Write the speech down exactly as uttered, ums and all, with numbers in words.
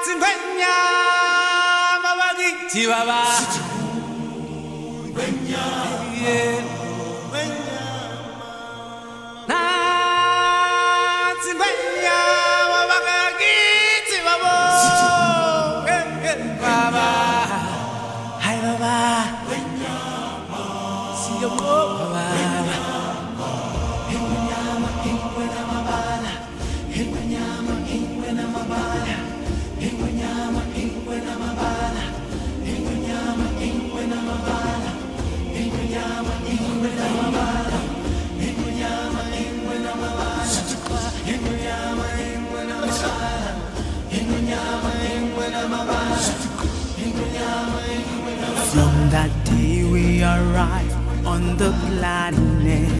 Chihuahua. Yeah. From that day we arrived on the planet.